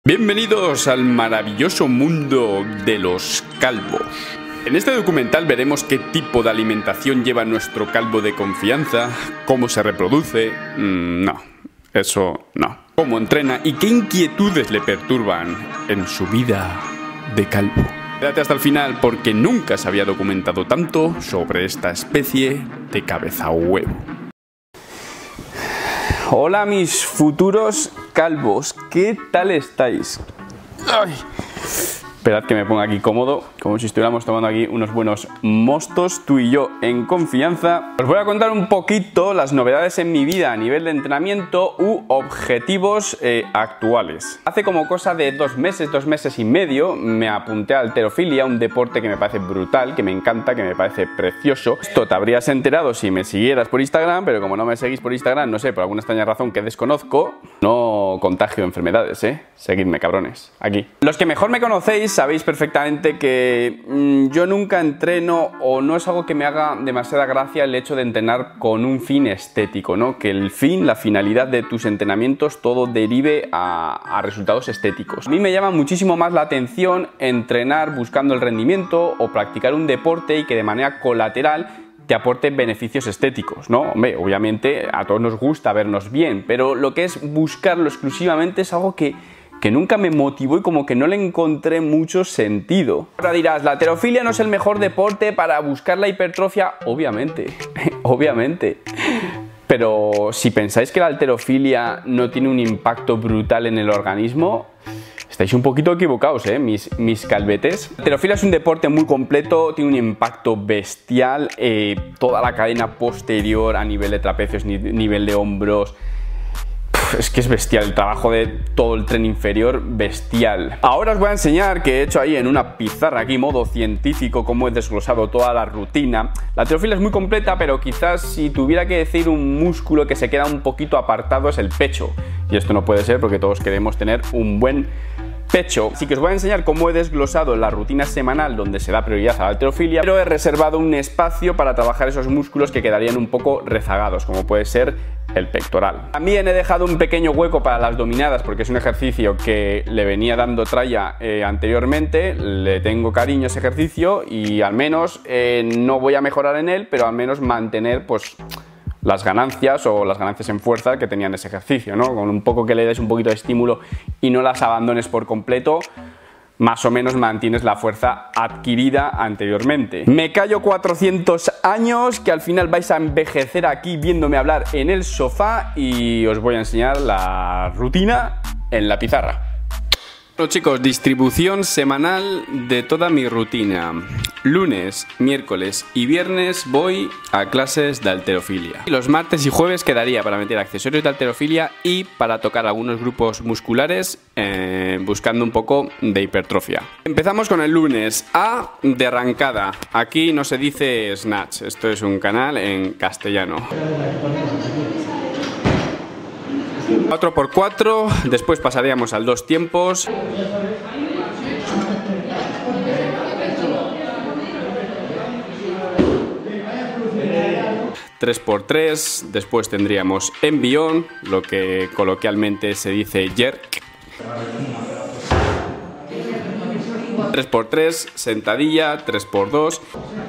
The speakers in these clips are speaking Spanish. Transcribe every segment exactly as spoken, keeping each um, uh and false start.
Bienvenidos al maravilloso mundo de los calvos. En este documental veremos qué tipo de alimentación lleva nuestro calvo de confianza, cómo se reproduce, mmm, no, eso no, cómo entrena y qué inquietudes le perturban en su vida de calvo. Quédate hasta el final porque nunca se había documentado tanto sobre esta especie de cabeza huevo. Hola mis futuros calvos, ¿qué tal estáis? Ay. Esperad que me ponga aquí cómodo, como si estuviéramos tomando aquí unos buenos mostos, tú y yo en confianza. Os voy a contar un poquito las novedades en mi vida a nivel de entrenamiento u objetivos eh, actuales. Hace como cosa de dos meses, dos meses y medio, me apunté a halterofilia, un deporte que me parece brutal, que me encanta, que me parece precioso. Esto te habrías enterado si me siguieras por Instagram, pero como no me seguís por Instagram, no sé, por alguna extraña razón que desconozco, no contagio enfermedades, ¿eh? Seguidme, cabrones, aquí. Los que mejor me conocéis sabéis perfectamente que mmm, yo nunca entreno o no es algo que me haga demasiada gracia el hecho de entrenar con un fin estético, ¿no? Que el fin, la finalidad de tus entrenamientos, todo derive a, a resultados estéticos. A mí me llama muchísimo más la atención entrenar buscando el rendimiento o practicar un deporte y que de manera colateral te aporte beneficios estéticos, ¿no? Hombre, obviamente a todos nos gusta vernos bien, pero lo que es buscarlo exclusivamente es algo que que nunca me motivó y como que no le encontré mucho sentido. Ahora dirás, la halterofilia no es el mejor deporte para buscar la hipertrofia. Obviamente, obviamente. Pero si pensáis que la halterofilia no tiene un impacto brutal en el organismo, estáis un poquito equivocados, ¿eh? Mis, mis calvetes. La halterofilia es un deporte muy completo, tiene un impacto bestial, eh, toda la cadena posterior a nivel de trapecios, nivel de hombros. Es que es bestial, el trabajo de todo el tren inferior, bestial. Ahora os voy a enseñar que he hecho ahí en una pizarra aquí, modo científico, cómo he desglosado toda la rutina. La halterofilia es muy completa, pero quizás si tuviera que decir un músculo que se queda un poquito apartado es el pecho. Y esto no puede ser porque todos queremos tener un buen pecho. Así que os voy a enseñar cómo he desglosado la rutina semanal donde se da prioridad a la halterofilia, pero he reservado un espacio para trabajar esos músculos que quedarían un poco rezagados, como puede ser el pectoral. También he dejado un pequeño hueco para las dominadas porque es un ejercicio que le venía dando tralla eh, anteriormente, le tengo cariño a ese ejercicio y al menos eh, no voy a mejorar en él, pero al menos mantener pues las ganancias o las ganancias en fuerza que tenía en ese ejercicio, ¿no? Con un poco que le des un poquito de estímulo y no las abandones por completo, más o menos mantienes la fuerza adquirida anteriormente. Me callo cuatrocientos años, que al final vais a envejecer aquí viéndome hablar en el sofá y os voy a enseñar la rutina en la pizarra. Bueno chicos, distribución semanal de toda mi rutina. Lunes, miércoles y viernes voy a clases de halterofilia. Los martes y jueves quedaría para meter accesorios de halterofilia y para tocar algunos grupos musculares eh, buscando un poco de hipertrofia. Empezamos con el lunes. A de arrancada. Aquí no se dice snatch, esto es un canal en castellano. cuatro por cuatro, después pasaríamos al dos tiempos. tres por tres, después tendríamos envión, lo que coloquialmente se dice jerk. tres por tres, sentadilla, tres por dos.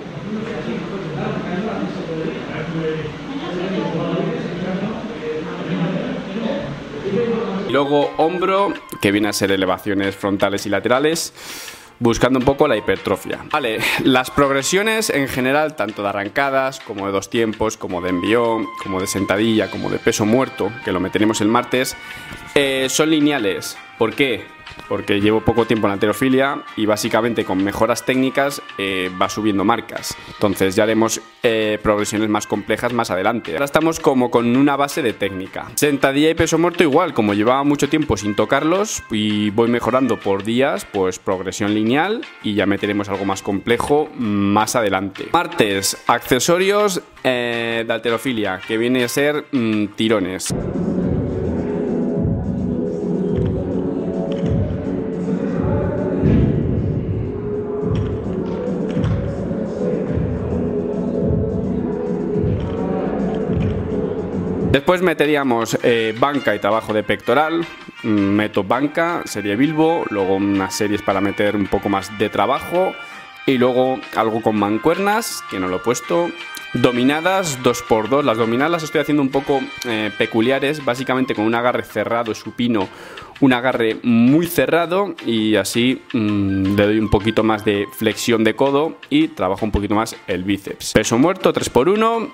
Y luego hombro, que viene a ser elevaciones frontales y laterales, buscando un poco la hipertrofia. Vale, las progresiones en general, tanto de arrancadas, como de dos tiempos, como de envión, como de sentadilla, como de peso muerto, que lo meteremos el martes, eh, son lineales. ¿Por qué? Porque llevo poco tiempo en la halterofilia y básicamente con mejoras técnicas eh, va subiendo marcas. Entonces ya haremos eh, progresiones más complejas más adelante. Ahora estamos como con una base de técnica. Sentadilla y peso muerto igual, como llevaba mucho tiempo sin tocarlos y voy mejorando por días, pues progresión lineal y ya meteremos algo más complejo más adelante. Martes, accesorios eh, de halterofilia, que viene a ser mmm, tirones. Después meteríamos eh, banca y trabajo de pectoral. Meto banca, serie Bilbo, luego unas series para meter un poco más de trabajo y luego algo con mancuernas, que no lo he puesto. Dominadas dos por dos, las dominadas las estoy haciendo un poco eh, peculiares, básicamente con un agarre cerrado supino, un agarre muy cerrado y así mmm, le doy un poquito más de flexión de codo y trabajo un poquito más el bíceps. Peso muerto tres por uno.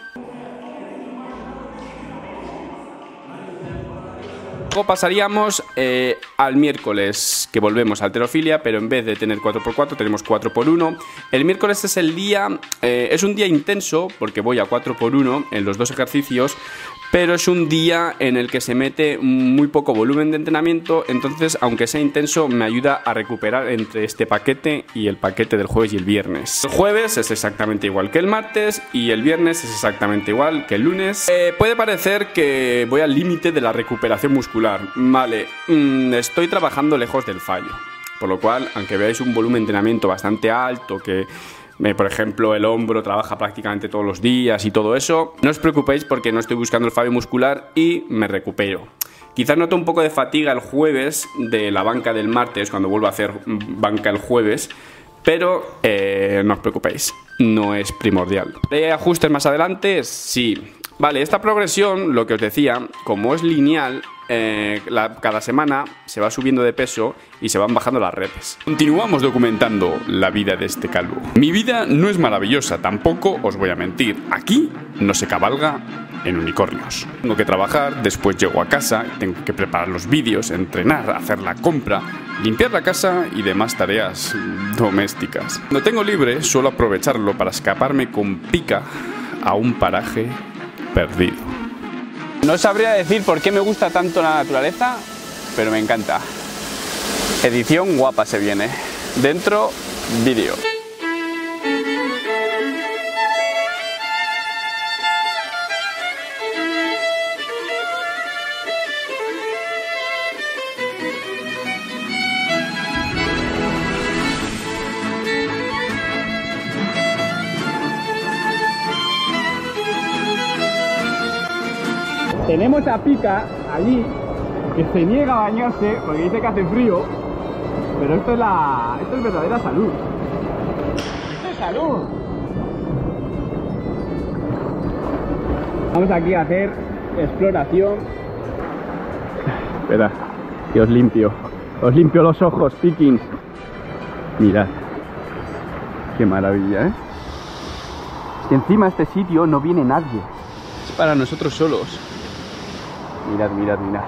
Luego pasaríamos eh, al miércoles, que volvemos a halterofilia, pero en vez de tener cuatro por cuatro tenemos cuatro por uno. El miércoles es el día, eh, es un día intenso porque voy a cuatro por uno en los dos ejercicios, pero es un día en el que se mete muy poco volumen de entrenamiento, entonces aunque sea intenso me ayuda a recuperar entre este paquete y el paquete del jueves y el viernes. El jueves es exactamente igual que el martes y el viernes es exactamente igual que el lunes. Eh, puede parecer que voy al límite de la recuperación muscular, vale, mmm, estoy trabajando lejos del fallo, por lo cual aunque veáis un volumen de entrenamiento bastante alto, que Eh, por ejemplo, el hombro trabaja prácticamente todos los días y todo eso, no os preocupéis porque no estoy buscando el fallo muscular y me recupero. Quizás noto un poco de fatiga el jueves de la banca del martes, cuando vuelvo a hacer banca el jueves, pero eh, no os preocupéis, no es primordial. ¿Hay ajustes más adelante? Sí. Vale, esta progresión, lo que os decía, como es lineal, eh, la, cada semana se va subiendo de peso y se van bajando las reps. Continuamos documentando la vida de este calvo. Mi vida no es maravillosa, tampoco os voy a mentir. Aquí no se cabalga en unicornios. Tengo que trabajar, después llego a casa, tengo que preparar los vídeos, entrenar, hacer la compra, limpiar la casa y demás tareas domésticas. Cuando tengo libre, suelo aprovecharlo para escaparme con pica a un paraje perdido. No sabría decir por qué me gusta tanto la naturaleza, pero me encanta. Edición guapa se viene. Dentro, vídeo. Tenemos a Pica allí, que se niega a bañarse porque dice que hace frío, pero esto es la, esto es verdadera salud. ¡Esto es salud! Vamos aquí a hacer exploración. Espera, que os limpio, os limpio los ojos, Pikins. Mirad, qué maravilla, ¿eh? Es que encima a este sitio no viene nadie, es para nosotros solos. Mirad, mirad, mirad.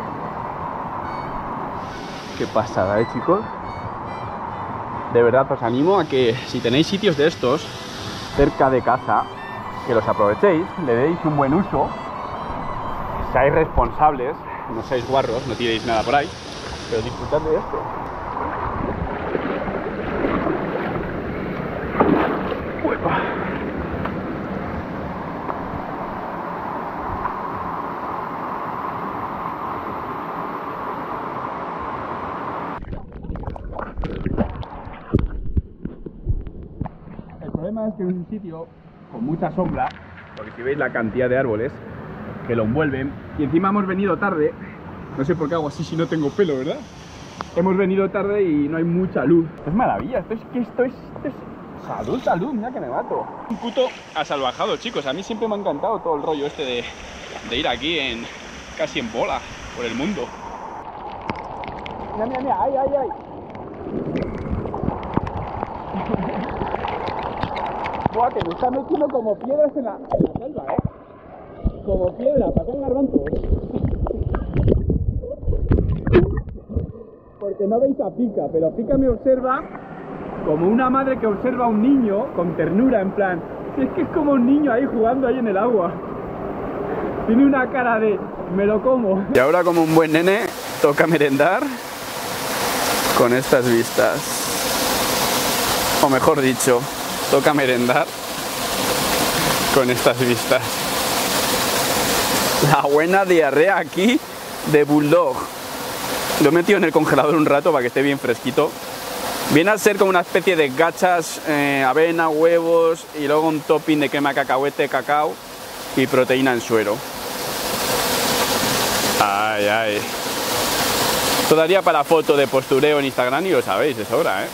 Qué pasada, ¿eh, chicos? De verdad os animo a que si tenéis sitios de estos cerca de casa, que los aprovechéis, le deis un buen uso, seáis responsables, no seáis guarros, no tiréis nada por ahí, pero disfrutad de esto. ¡Uepa! El problema es que es un sitio con mucha sombra, porque si veis la cantidad de árboles que lo envuelven, y encima hemos venido tarde, no sé por qué hago así si no tengo pelo, ¿verdad? Hemos venido tarde y no hay mucha luz. Es maravilla, esto es que esto es, esto es salud, salud, mira que me mato. Un puto asalvajado, chicos, a mí siempre me ha encantado todo el rollo este de, de ir aquí en casi en bola por el mundo. Mira, mira, mira, ay, ay, ay. Buah, que me está metiendo como piedras en la, en la selva, eh. Como piedra, para hacer garbanzos. Porque no veis a Pica, pero Pica me observa como una madre que observa a un niño con ternura, en plan, es que es como un niño ahí jugando ahí en el agua. Tiene una cara de, me lo como. Y ahora, como un buen nene, toca merendar con estas vistas. O mejor dicho, toca merendar con estas vistas. La buena diarrea aquí de bulldog. Lo he metido en el congelador un rato para que esté bien fresquito. Viene a ser como una especie de gachas, eh, avena, huevos y luego un topping de crema de cacahuete, cacao y proteína en suero. Ay, ay. Esto daría para foto de postureo en Instagram y lo sabéis, de sobra, ¿eh?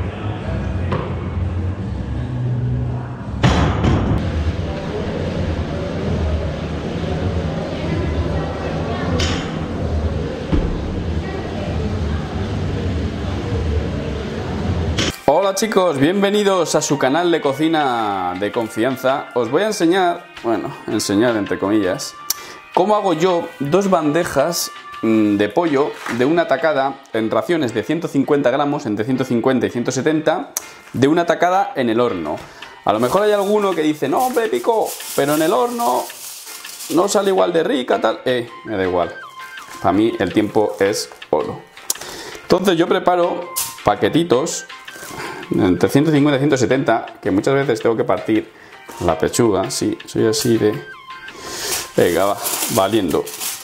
Hola chicos, bienvenidos a su canal de cocina de confianza. Os voy a enseñar, bueno, enseñar entre comillas, cómo hago yo dos bandejas de pollo de una tacada en raciones de ciento cincuenta gramos, entre ciento cincuenta y ciento setenta, de una tacada en el horno. A lo mejor hay alguno que dice, no hombre, Pico, pero en el horno no sale igual de rica, tal. Eh, me da igual. Para mí el tiempo es oro. Entonces yo preparo paquetitos entre ciento cincuenta y ciento setenta, que muchas veces tengo que partir la pechuga. Sí, soy así de... Venga, va, valiendo.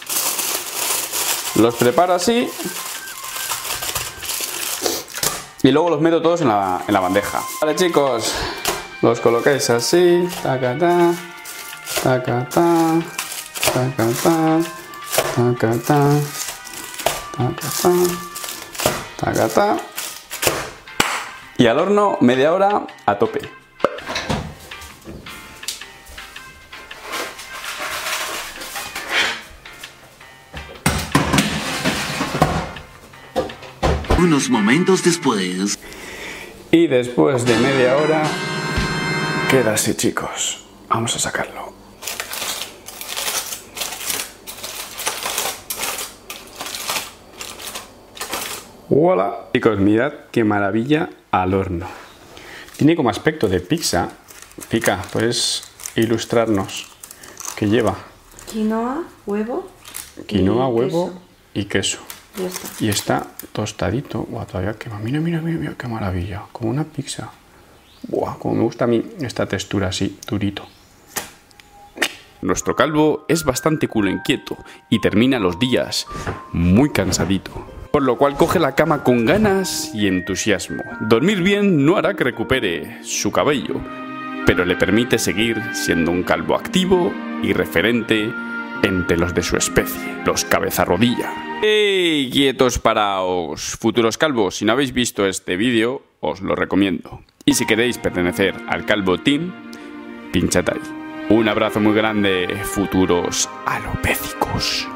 Los preparo así y luego los meto todos en la, en la bandeja. Vale chicos, los colocáis así, tacata, tacata, tacata, tacata, tacata, tacata, y al horno media hora a tope. Unos momentos después. Y después de media hora queda así, chicos. Vamos a sacarlo. ¡Hola! Chicos, mirad qué maravilla al horno. Tiene como aspecto de pizza. Pica, ¿puedes ilustrarnos qué lleva? Quinoa, huevo. Quinoa, y huevo queso. y queso. Ya está. Y está tostadito. Buah, todavía quema. Mira, mira, mira, mira, qué maravilla. Como una pizza. Buah, como me gusta a mí esta textura así, durito. Nuestro calvo es bastante culo inquieto y termina los días muy cansadito. Por lo cual coge la cama con ganas y entusiasmo. Dormir bien no hará que recupere su cabello, pero le permite seguir siendo un calvo activo y referente entre los de su especie, los cabeza rodilla. ¡Ey, quietos paraos! Futuros calvos, si no habéis visto este vídeo, os lo recomiendo. Y si queréis pertenecer al Calvo Team, pinchad ahí. Un abrazo muy grande, futuros alopécicos.